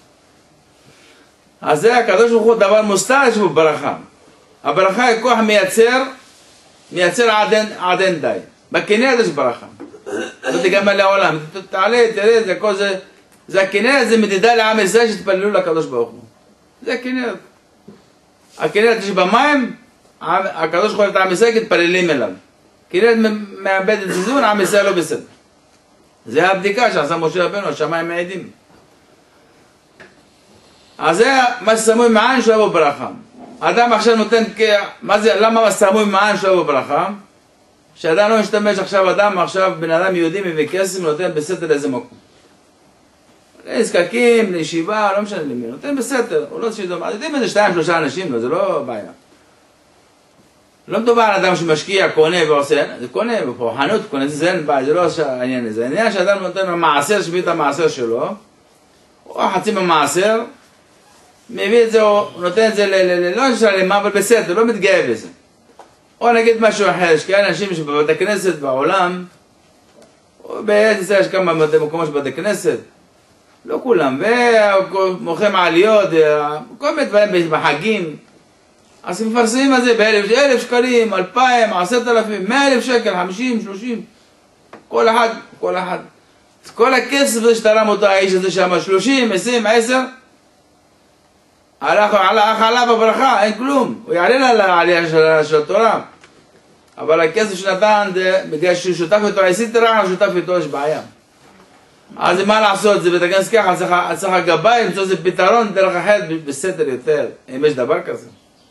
אז זה הקדוש ברוך הוא דבר מוסתר שהוא ברכה. הברכה היא כוח מייצר עד אין די. בכנרת יש ברכה. לא תיגמר לעולם. תעלה, תראה, זה הכל זה. זה הכנרת, זה מדידה לעם ישראל שתפללו לקדוש ברוך הוא. זה הכנרת. הכנרת יש במים, הקדוש ברוך הוא את עם ישראל כי תפללים אליו. כנרת מאבד את זיזון, עם ישראל לא בסדר. זה הבדיקה שעשה משה רבנו, השמיים מעידים. אז זה מה שסמוי מעין שלו בו ברכה. האדם עכשיו נותן, למה סמוי מעין שלו בו ברכה? שאדם לא משתמש עכשיו, בן אדם יהודי מביא כסף, נותן בסתר לאיזה מקום. לנזקקים, לישיבה, לא משנה למי, נותן בסתר, הוא לא שידום, אז יודעים איזה 2-3 אנשים, זה לא בעיה. לא מדובר על אדם שמשקיע, קונה ועושה, זה קונה פה, חנות קונה, זה לא העניין הזה. העניין שאדם נותן במעשר, שביא את המעשר שלו, או חצי במעשר, מביא את זה, או נותן את זה, לא נשאר למה, אבל בסדר, לא מתגאה בזה. או נגיד משהו אחר, יש כאלה אנשים שבבית הכנסת בעולם, או בארץ ישראל יש כמה מקומות שבבית הכנסת, לא כולם, ומוכרים מעליות, כל מיני דברים בחגים, אז מפרסמים על זה ב1,000 שקלים, 2,000, 10,000, 100,000 שקל, 50, 30, כל אחד. אז כל הכסף הזה שתרם אותו האיש הזה שם, 30, 20, 10, הלך עליו הברכה, אין כלום, הוא יעלה לעלייה של התורה. אבל הכסף שנתן, בגלל שהוא שותף איתו, עשית רע, הוא שותף איתו, יש בעיה. אז מה לעשות? זה בתכנס ככה, צריך הגבאי, למצוא איזה פתרון, דרך אחרת, בסתר יותר, אם יש דבר כזה.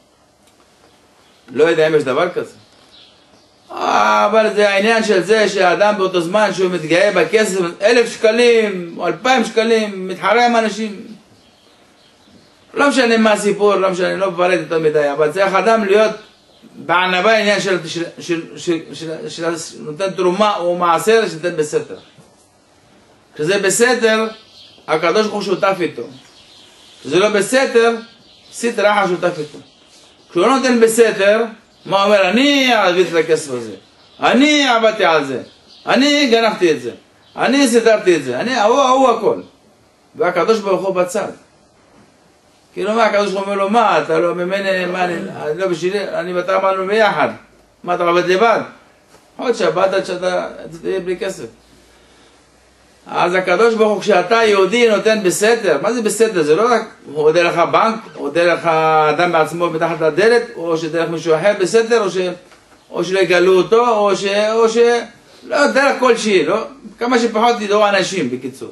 לא יודע אם יש דבר כזה. אבל זה העניין של זה שהאדם באותו זמן שהוא מתגאה בכסף 1,000 שקלים או 2,000 שקלים, מתחרה עם אנשים. לא משנה מה הסיפור, לא משנה, לא מפרט יותר מדי, אבל צריך אדם להיות בענווה העניין של נותן תרומה או מעשר שנותן בסתר. כשזה בסתר, הקדוש ברוך הוא שותף איתו. כשזה לא בסתר, סתר אחר שותף איתו. כשהוא לא נותן בסתר, מה אומר? אני עבדתי את הכסף הזה, אני עבדתי על זה, אני גנבתי את זה, אני סידרתי את זה, הוא הכל. והקדוש ברוך הוא בצד. כאילו מה, הקדוש ברוך הוא אומר לו, מה, אתה לא ממני, מה, אני לא בשבילי, אני ואתה אמרנו ביחד, מה, אתה עובד לבד? עוד שבת עד שאתה תהיה בלי כסף. אז הקדוש ברוך הוא, כשאתה יהודי נותן בסתר, מה זה בסתר? זה לא רק הוא דרך הבנק, או דרך האדם בעצמו מתחת לדלת, או שדרך מישהו אחר בסתר, או שלא יגלו אותו, או לא, דרך כלשהי, לא? כמה שפחות ידעו אנשים, בקיצור.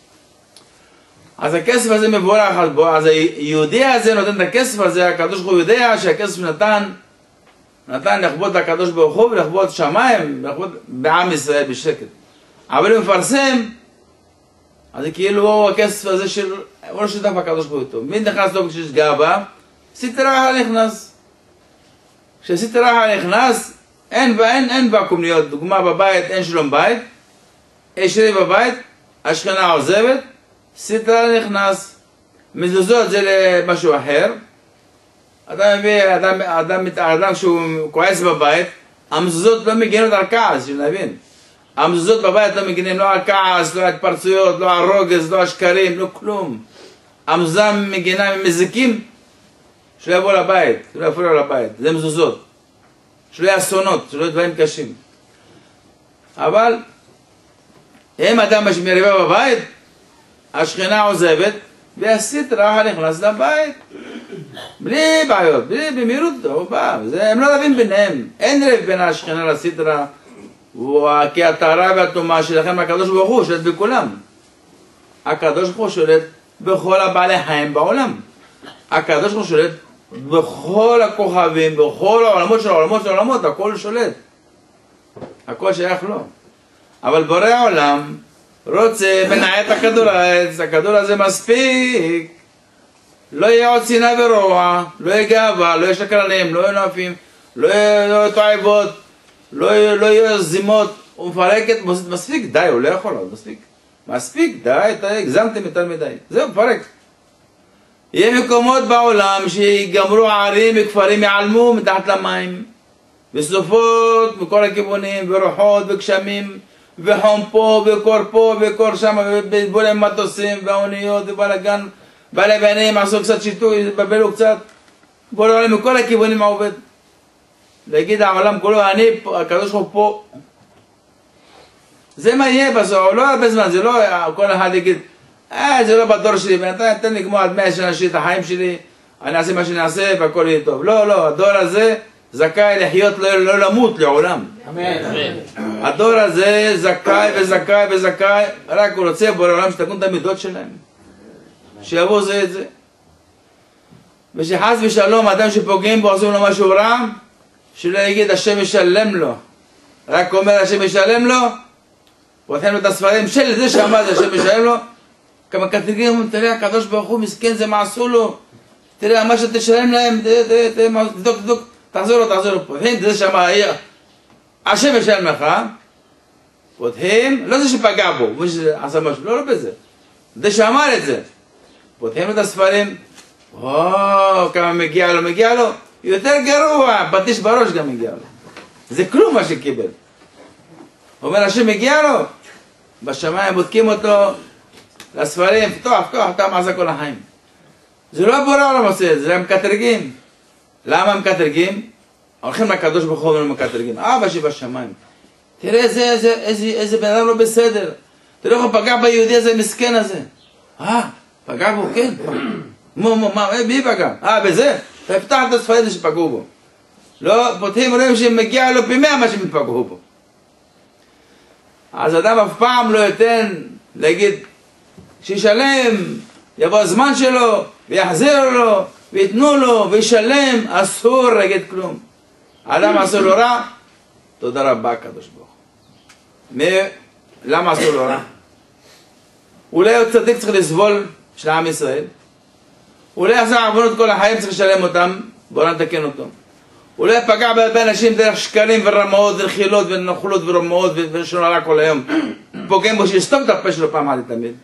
אז הכסף הזה מבורך, אז היהודי הזה נותן את הכסף הזה, הקדוש ברוך הוא יודע שהכסף נתן לכבוד הקדוש ברוך הוא ולכבוד שמיים, לכבוד בעם ישראל בשקט. אבל הוא מפרסם, אז כאילו הכסף הזה של, הוא לא שותף הקדוש ברוך הוא. מי נכנס לו כשיש גאווה? סטרא אחר נכנס. כשסטרא אחר נכנס, אין ואקום להיות. דוגמה בבית, אין שלום בית, יש ריב בבית, השכנה עוזבת, סטרא נכנס. מזוזות זה למשהו אחר. אתה מביא אדם שהוא כועס בבית, המזוזות לא מגינות על כעס, שנבין. המזוזות בבית לא מגינים לא על כעס, לא על התפרצויות, לא על רוגז, לא על שקרים, לא כלום. המזוזה מגינה ממזיקים שלא יבואו לבית, שלא יפריעו לבית, זה מזוזות. שלא יהיו אסונות, שלא יהיו דברים קשים. אבל אם אדם מריבה בבית, השכנה עוזבת, והסטרא אחר נכנס לבית. בלי בעיות, במהירות הוא בא, הם לא רבים ביניהם, אין רב בין השכנה לסטרא. כי הטהרה והטומאה שלכם הקדוש ברוך הוא שולט בכולם. הקדוש ברוך הוא שולט בכל הבעלי חיים בעולם. הקדוש ברוך הוא שולט בכל הכוכבים, בכל העולמות של העולמות, הכל שולט. הכל שייך לו. אבל בורא העולם רוצה מנע את הכדור הארץ, הכדור הזה מספיק. לא יהיה עוד שנאה ורוע, לא יהיה גאווה, לא יהיה שקרנים, לא יהיה נואפים, לא יהיה תועבות. לא יהיו זימות, הוא מפרק את מספיק, די, הוא לא יכול עוד, מספיק, די, הגזמתם יותר מדי, זהו, מפרק. יהיה מקומות בעולם שיגמרו ערים וכפרים יעלמו מתחת למים, וסופות מכל הכיוונים, ורוחות וגשמים, וחום פה וקור שם, ובלבולים מטוסים והאוניות ובלגן, בלבנים עשו קצת שיטוי, בלבלו קצת, בוא נראה מכל הכיוונים העובד. להגיד העולם כולו, הקדוש ברוך הוא פה. זה מה יהיה בסוף, לא הרבה זמן, זה לא כל אחד יגיד, זה לא בדור שלי, בינתיים תן לי כמו עד 100 שנה שלי את החיים שלי, אני אעשה מה שאני אעשה והכל יהיה טוב. לא, הדור הזה זכאי לחיות, לא למות לעולם. הדור הזה זכאי, רק הוא רוצה בורא עולם שתקון את המידות שלהם. שיבוא זה את זה. ושחס ושלום, אדם שפוגעים בו, עושים לו משהו רע, שלא יגיד השם ישלם לו, רק אומר השם ישלם לו, פותחים לו את הספרים של זה שאמר זה השם ישלם לו, כמה כתגים, תראה הקדוש ברוך הוא מסכן, זה מה עשו לו, תראה מה שתשלם להם, תבדוק, תחזור לו, פותחים, זה שמה, השם ישלם לך, פותחים, לא זה שפגע בו, מי שעשה משהו, לא בזה, זה שאמר את זה, פותחים את הספרים, כמה מגיע לו, יותר גרוע, פטיש בראש גם מגיע לו, זה כלום מה שקיבל. אומר השם מגיע לו, בשמיים בודקים אותו לספרים, פתוח, אתה מעשה כל החיים. זה לא בורא עולם עושה את זה, זה מקטרגים. למה מקטרגים? הולכים לקדוש ברוך הוא ומקטרגים. אבא שבשמיים, תראה איזה בן אדם לא בסדר. תראה איך הוא פגע ביהודי הזה, מסכן הזה. פגע בו, כן. מי פגע? בזה? תפתח את הספרים שפגעו בו. לא, פותחים רואים שמגיע לו פי 100 מה שהם פגעו בו. אז אדם אף פעם לא ייתן להגיד שישלם, יבוא הזמן שלו ויחזיר לו ויתנו לו וישלם, אסור להגיד כלום. אדם אסור לו רע, תודה רבה קדוש ברוך הוא. למה אסור לו רע? אולי הוא צדיק צריך לסבול של עם ישראל, אולי עשה עוונות כל החיים צריך לשלם אותם, בוא נתקן אותו. אולי פגע בהרבה אנשים דרך שקרים ורמאות ורכילות ונוכלות ורמאות ושון הרע כל היום, פוגם בו שיסתום את הפה שלו פעם אחת לתמיד.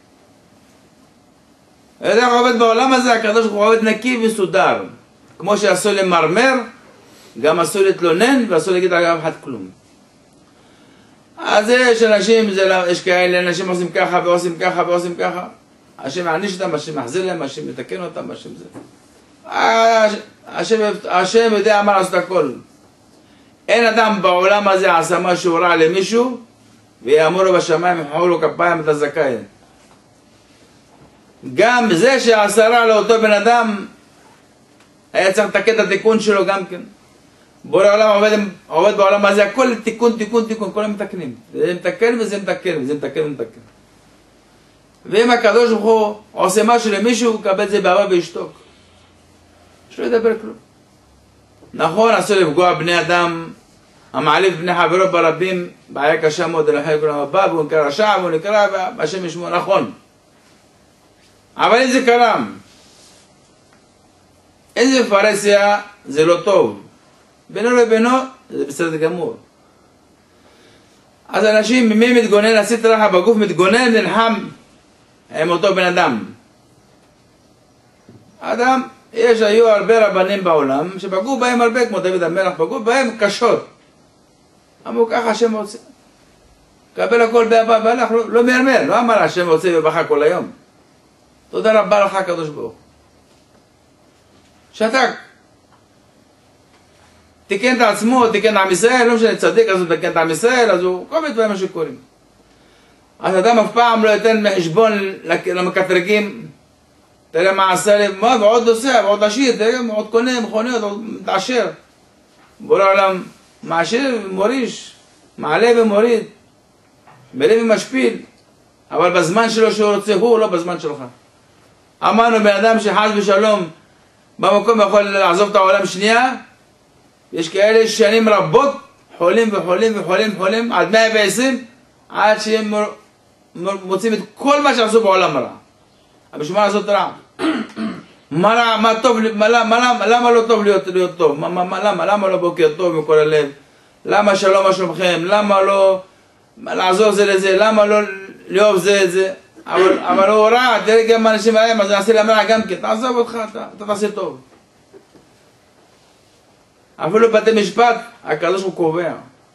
איך עובד בעולם הזה? הקדוש ברוך הוא עובד נקי ומסודר, כמו שאסור למרמר, גם אסור להתלונן ואסור להגיד על אף אחד כלום. אז יש אנשים, יש כאלה, אנשים עושים ככה ועושים ככה ועושים ככה, השם מעניש אותם, השם מחזיר להם, השם מתקן אותם, השם זה. השם יודע מה לעשות הכל. אין אדם בעולם הזה עשה משהו רע למישהו ויאמרו לו בשמיים ימחאו לו כפיים אתה זכאי. גם זה שעשה רע לאותו בן אדם היה צריך לתקן את התיקון שלו גם כן. בורא העולם עובד בעולם הזה, הכל תיקון, כל הם מתקנים. זה מתקן וזה מתקן וזה מתקן ומתקן. ואם הקדוש ברוך הוא עושה משהו למישהו, הוא קבל את זה באהבה וישתוק. שלא ידבר כלום. נכון, אסור לפגוע בני אדם, המעליב בני חברו ברבים, בעיה קשה מאוד, לכן כולם הבא, והוא נקרא רשע, והוא נקרא, והשם ישמור, נכון. אבל אם זה קרם, אם זה בפרהסיה, זה לא טוב. בינו לבינו, זה בסדר גמור. אז אנשים, ממי מתגונן, עשית לך בגוף, מתגונן, נלחם עם אותו בן אדם. היו הרבה רבנים בעולם שפגעו בהם הרבה, כמו דוד המלך, פגעו בהם קשות. אמרו ככה השם רוצה. קבל הכל באהבה והלך, לא מרמר, לא אמר השם רוצה ובכה כל היום. תודה רבה לך הקדוש ברוך הוא. שתק. תיקן את עצמו, תיקן את עם ישראל, לא משנה צדיק, אז הוא תיקן את עם ישראל, אז הוא כל מיני דברים שקורים. אז אדם אף פעם לא ייתן חשבון למקטרגים. תראה מה עשה לי, מה, ועוד עושה, ועוד עשיר, תראה, עוד קונה מכוניות, עוד מתעשר. בורא העולם מעשיר ומוריש, מעלה ומוריד, מרים ומשפיל, אבל בזמן שלו שהוא רוצה הוא, לא בזמן שלך. אמרנו בן אדם שחס ושלום במקום יכול לעזוב את העולם שנייה, יש כאלה שנים רבות חולים וחולים וחולים וחולים עד 120, עד שהם מוצאים את כל מה שעשו בעולם רע. אבל בשביל מה לעשות רע? מה טוב, למה לא טוב להיות טוב? למה לא בוקר טוב מכל הלב? למה שלום מה שלומכם? למה לא לעזור זה לזה? למה לא לאהוב זה את זה? אבל הוא רע, תראה גם אנשים האלה, אז נעשה להם רע גם כן, תעזוב אותך, אתה תעשה טוב. אפילו בתי משפט, הקדוש הוא קובע.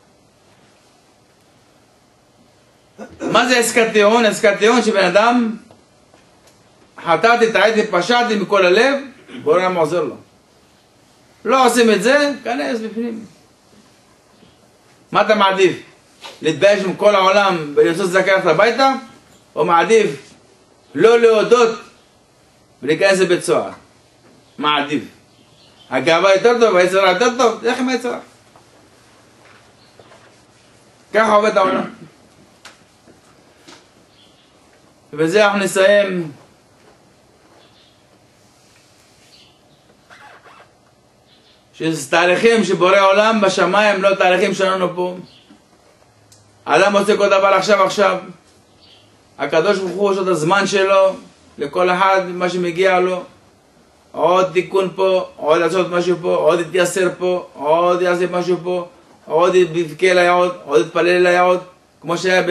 מה זה עסקת טיעון? עסקת טיעון שבן אדם חטאתי, טעיתי, פשעתי מכל הלב, בורא העולם עוזר לו. לא עושים את זה, כנס בפנים. מה אתה מעדיף? להתבייש מכל העולם ולרצות לזכח הביתה? או מעדיף לא להודות ולהיכנס לבית סוהר? מה עדיף? הגאווה יותר טוב, היצר יותר טוב, איך עם היצר? ככה עובד העולם. ובזה אנחנו נסיים. שזה תהליכים שבורא עולם בשמיים, לא תהליכים שלנו פה. אדם עושה כל דבר עכשיו. הקדוש ברוך הוא יש את הזמן שלו, לכל אחד מה שמגיע לו. עוד תיקון פה, עוד לעשות משהו פה, עוד יתייסר פה, עוד יעשה משהו פה, עוד יבכה ליעוד, עוד יתפלל ליעוד, כמו שהיה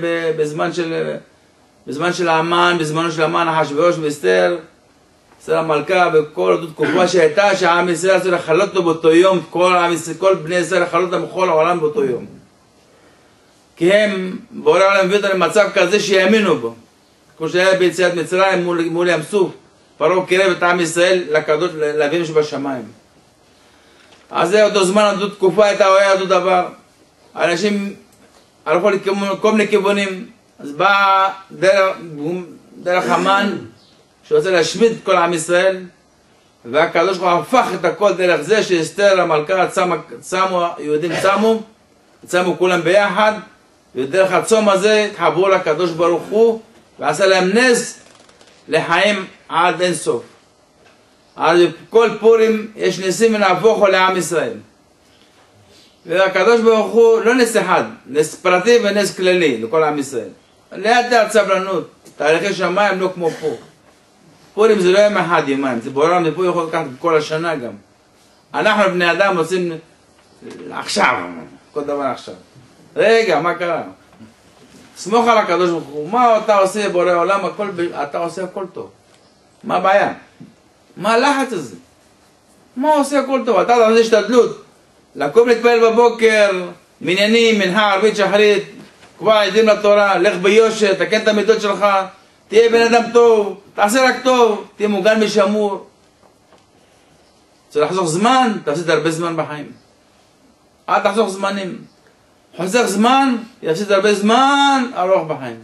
בזמן של האמן, בזמנו של האמן, אחשוורוש ואסתר, אסתר המלכה, וכל אותה תקופה שהייתה, שהעם ישראל צריך לחלות לו באותו יום, כל בני ישראל לחלות להם בכל העולם באותו יום. כי הם, בורא העולם הביא אותם למצב כזה שיאמינו בו. כמו שהיה ביציאת מצרים מול ים סוף, פרעה קירב את עם ישראל לקדוש לאבינו שבשמיים. אז זה אותו זמן, אותו תקופה הייתה אותו דבר. אנשים הלכו לכל מיני כיוונים, אז בא דרך המן, שרוצה להשמיד את כל עם ישראל, והקדוש ברוך הוא הפך את הכל דרך זה שאסתר המלכה יהודים צמו כולם ביחד, ודרך הצום הזה התחברו לקדוש ברוך הוא, ועשה להם נס לחיים עד אין סוף. אז בכל פורים יש ניסים ונהפוכו לעם ישראל. והקדוש ברוך הוא לא נס אחד, נס פרטי ונס כללי לכל עם ישראל. לאט לאט סבלנות, תהליכי שמיים לא כמו פה. פורים זה לא יום אחד יומיים, זה בורא עולם פה יכול לקחת כל השנה גם. אנחנו בני אדם עושים עכשיו, כל דבר עכשיו. רגע, מה קרה? סמוך על הקדוש ברוך הוא, מה אתה עושה בורא עולם, אתה עושה הכל טוב. מה הבעיה? מה הלחץ הזה? מה עושה הכל טוב? אתה עושה השתדלות. לקום להתפלל בבוקר, מניינים, מנחה, ערבית, שחרית, קבוע עדים לתורה, לך ביושר, תקן את המידות שלך, תהיה בן אדם טוב, תעשה רק טוב, תהיה מוגן ושמור. צריך לחסוך זמן, תפסיד הרבה זמן בחיים. אל תחסוך זמנים. חוסך זמן, יפסיד הרבה זמן ארוך בחיים.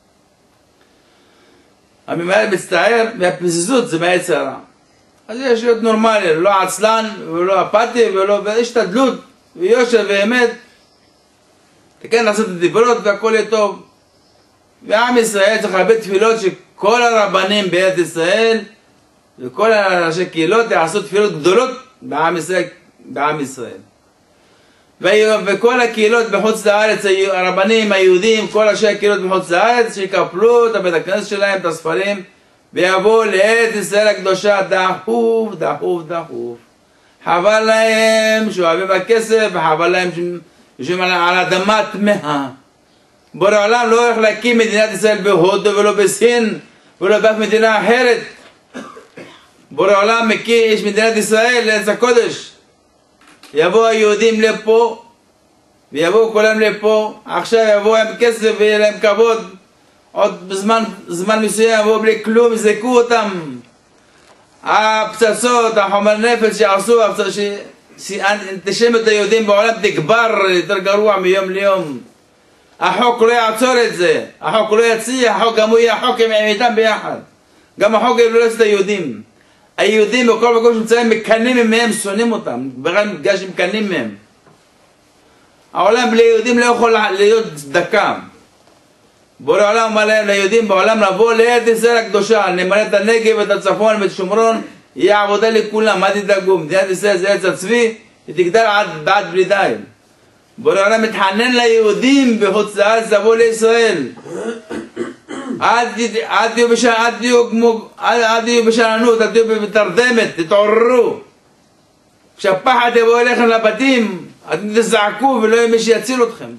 הממהר מצטער, והפזיזות זה מהיצר הרע. אז יש להיות נורמלי, לא עצלן ולא אפתי ולא השתדלות ויושר ואמת. תקן לעשות את הדיברות והכל יהיה טוב. ועם ישראל צריך הרבה תפילות שכל הרבנים בארץ ישראל וכל ראשי קהילות יעשו תפילות גדולות בעם ישראל. וכל הקהילות בחוץ לארץ, הרבנים, היהודים, כל ראשי הקהילות בחוץ לארץ, שיקפלו את הבית הכנסת שלהם, את הספרים, ויבואו לארץ ישראל הקדושה דחוף, דחוף, דחוף. חבל להם שאוהבים הכסף, וחבל להם שיושבים על אדמה טמאה. בורא עולם לא הולך להקים מדינת ישראל בהודו ולא בסין ולא באף מדינה אחרת. בורא עולם מקיש מדינת ישראל לארץ הקודש. יבואו היהודים לפה, ויבואו כולם לפה, עכשיו יבואו עם כסף ויהיה להם כבוד, עוד בזמן מסוים יבואו בלי כלום, יזרקו אותם. הפצצות, החומר נפץ שעשו, אנטישמיות היהודים בעולם תגבר יותר גרוע מיום ליום. החוק לא יעצור את זה, החוק לא יצליח, החוק גם הוא יהיה חוק איתם ביחד. גם החוק לא יצא את היהודים. היהודים בכל מקום שנמצאים מקנים מהם, שונאים אותם, בגלל שהם מקנים מהם. העולם בלי יהודים לא יכול להיות דקה. בורא העולם אומר להם ליהודים בעולם לבוא לארץ ישראל הקדושה, נמלא את הנגב ואת הצפון ואת שומרון, יהיה עבודה לכולם, מה תדאגו? מדינת ישראל זה ארץ הצבי, היא תגדל עד בלי די. בורא העולם מתחנן ליהודים בחוץ לארץ לבוא לישראל. אל תהיו בשאננות, אל תהיו בתרדמת, תתעוררו. כשהפחד יבוא אליכם לבתים, אתם תזעקו ולא יהיה מי שיציל אתכם.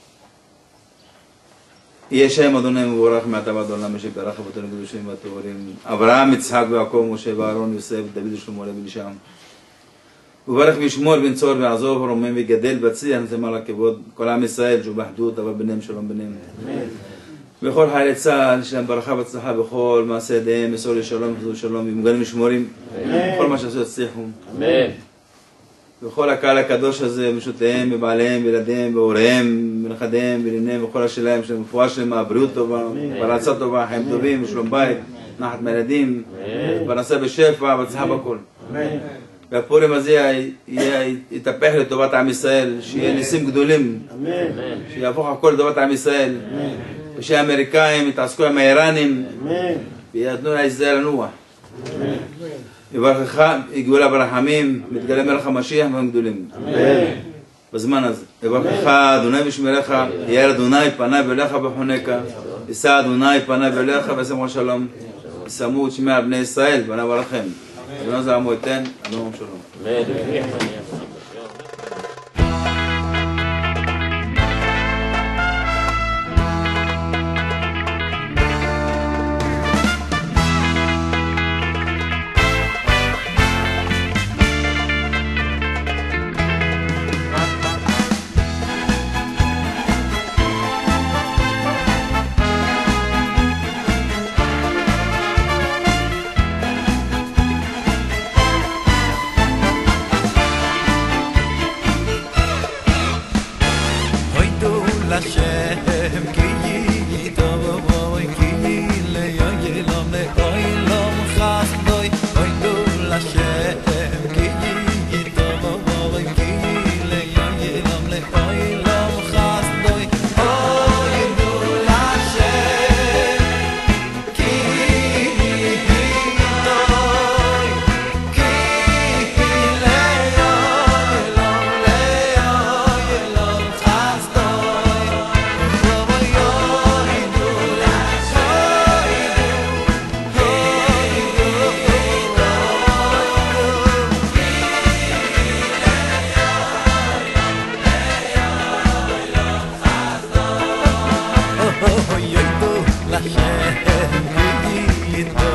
יהיה שם אדוני מבורך מעתה ועד עולם, שברך אבותינו הקדושים והטהורים, אברהם, יצחק ויעקב, משה ואהרון, יוסף, דוד ושלמה ולשם. וברך וישמור ונצור ועזוב ורומם ויגדל והצליח נתמר לכבוד כל עם ישראל שהוא באחדות אבל ביניהם שלום ביניהם. וכל חיילי צה"ל שלהם ברכה והצלחה בכל מעשה ידיהם, מסור לשלום וחזור שלום ומוגנים ושמורים, כל מה שעשו יצליחו. וכל הקהל הקדוש הזה, משותיהם ובעליהם וילדיהם והוריהם ונכדיהם וניניהם וכל השלהם שלהם, רפואה שלמה, בריאות טובה, פרנסה טובה, חיים טובים, שלום בית, נחת מהילדים, פרנסה בשפע והצלחה בכל. והפורים הזה יתהפך לטובת עם ישראל, שיהיה ניסים גדולים, שיהפוך הכל לטובת עם ישראל, ושהאמריקאים יתעסקו עם האיראנים, ויתנו לישראל לנוח. יברכך, יגאולה ברחמים, מתגלה מלך המשיח והם גדולים. בזמן הזה. יברכך, אדוני ושמרך, יאיר אדוני פניו אליך וחונקה, יישא אדוני פניו אליך וישמח שלום. ישמו את שמי על בני ישראל, בניו עליכם. אדוני זעמו ייתן, אדוני שלום. Hashem,